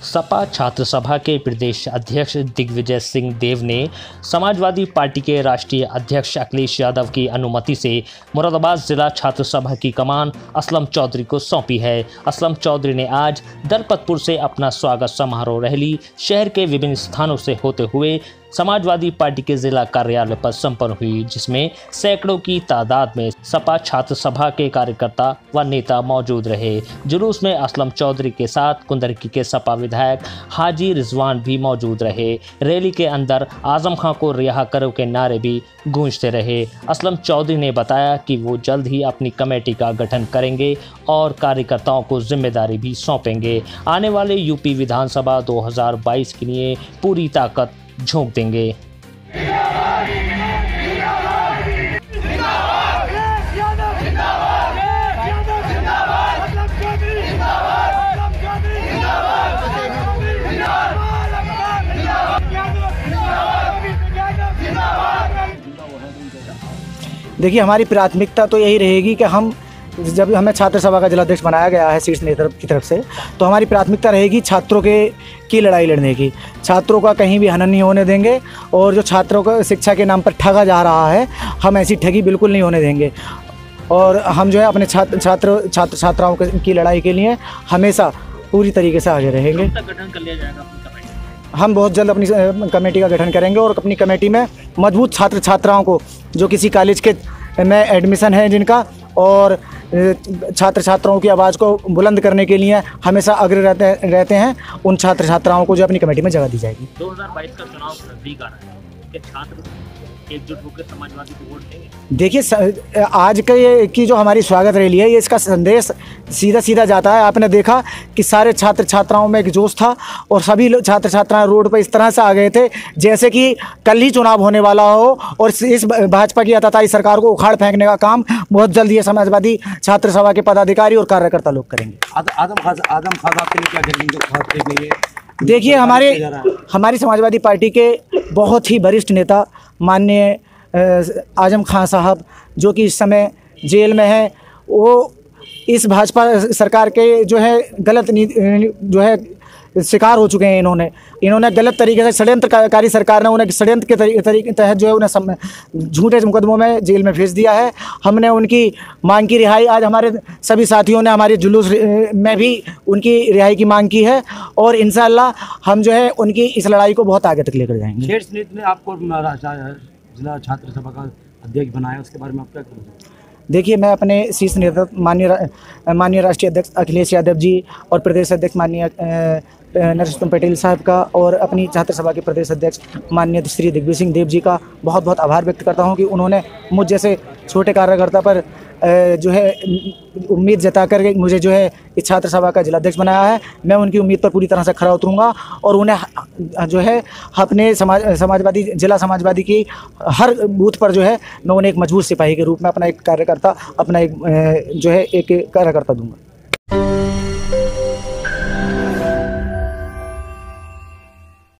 सपा छात्र सभा के प्रदेश अध्यक्ष दिग्विजय सिंह देव ने समाजवादी पार्टी के राष्ट्रीय अध्यक्ष अखिलेश यादव की अनुमति से मुरादाबाद जिला छात्र सभा की कमान असलम चौधरी को सौंपी है। असलम चौधरी ने आज दलपतपुर से अपना स्वागत समारोह रैली शहर के विभिन्न स्थानों से होते हुए समाजवादी पार्टी के जिला कार्यालय पर संपन्न हुई, जिसमें सैकड़ों की तादाद में सपा छात्र सभा के कार्यकर्ता व नेता मौजूद रहे। जुलूस में असलम चौधरी के साथ कुंदरकी के सपा विधायक हाजी रिजवान भी मौजूद रहे। रैली के अंदर आजम खां को रिहा करो के नारे भी गूंजते रहे। असलम चौधरी ने बताया कि वो जल्द ही अपनी कमेटी का गठन करेंगे और कार्यकर्ताओं को जिम्मेदारी भी सौंपेंगे। आने वाले यूपी विधानसभा 2022 के लिए पूरी ताकत झोंक देंगे। देखिए, हमारी प्राथमिकता तो यही रहेगी कि हम जब हमें छात्र सभा का जिलाध्यक्ष बनाया गया है शीर्ष नेतृत्व की तरफ से, तो हमारी प्राथमिकता रहेगी छात्रों की लड़ाई लड़ने की। छात्रों का कहीं भी हनन नहीं होने देंगे और जो छात्रों को शिक्षा के नाम पर ठगा जा रहा है, हम ऐसी ठगी बिल्कुल नहीं होने देंगे। और हम जो है अपने छात्राओं की लड़ाई के लिए हमेशा पूरी तरीके से आगे रहेंगे। गठन कर लिया जाएगा अपनी कमेटी? हम बहुत जल्द अपनी कमेटी का गठन करेंगे और अपनी कमेटी में मजबूत छात्राओं को, जो किसी कॉलेज के में एडमिशन है जिनका, और छात्राओं की आवाज़ को बुलंद करने के लिए हमेशा अग्र रहते हैं, उन छात्राओं को जो अपनी कमेटी में जगह दी जाएगी। 2022 का चुनाव नजदीक आ रहा है कि छात्र एकजुट होकर समाजवादी को वोट देंगे? देखिए, आज की जो हमारी स्वागत रैली है, ये इसका संदेश सीधा जाता है। आपने देखा कि सारे छात्राओं में एक जोश था और सभी छात्राएं रोड पर इस तरह से आ गए थे जैसे कि कल ही चुनाव होने वाला हो, और इस भाजपा की आताताई सरकार को उखाड़ फेंकने का काम बहुत जल्द ये समाजवादी छात्र सभा के पदाधिकारी और कार्यकर्ता लोग करेंगे। आजम खान आपके लिए क्या करेंगे? देखिए, हमारी समाजवादी पार्टी के बहुत ही वरिष्ठ नेता माननीय आजम खान साहब, जो कि इस समय जेल में हैं, वो इस भाजपा सरकार के जो है गलत नीति जो है शिकार हो चुके हैं। इन्होंने गलत तरीके से षड्यंत्रकारी सरकार ने उन्हें षड्यंत्र के तरीके तहत जो है उन्हें झूठे मुकदमों में जेल में भेज दिया है। हमने उनकी मांग की रिहाई, आज हमारे सभी साथियों ने हमारे जुलूस में भी उनकी रिहाई की मांग की है और इंशाअल्लाह हम जो है उनकी इस लड़ाई को बहुत आगे तक लेकर जाएंगे। शीर्ष नेतृत्व ने आपको जिला छात्र सभा का अध्यक्ष बनाया, उसके बारे में आप क्या कहेंगे? देखिए, मैं अपने शीर्ष नेतृत्व माननीय राष्ट्रीय अध्यक्ष अखिलेश यादव जी और प्रदेश अध्यक्ष माननीय नरेश पटेल साहब का और अपनी छात्र सभा के प्रदेश अध्यक्ष माननीय श्री दिग्विजय सिंह देव जी का बहुत बहुत आभार व्यक्त करता हूं कि उन्होंने मुझ जैसे छोटे कार्यकर्ता पर जो है उम्मीद जता कर मुझे जो है इस छात्र सभा का जिलाध्यक्ष बनाया है। मैं उनकी उम्मीद पर पूरी तरह से खरा उतरूंगा और उन्हें जो है अपने जिला समाजवादी की हर बूथ पर जो है मैं उन्हें एक मजबूत सिपाही के रूप में अपना एक कार्यकर्ता दूंगा।